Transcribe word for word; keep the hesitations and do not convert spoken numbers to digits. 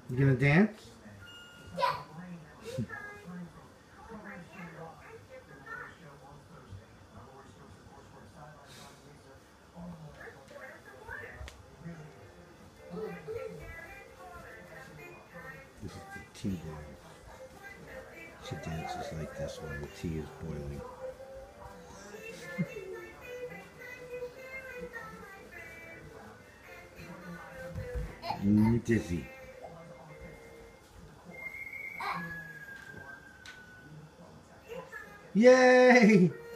You gonna dance? Yeah. This is the tea dance. She dances like this while the tea is boiling. Mm, dizzy. Yay!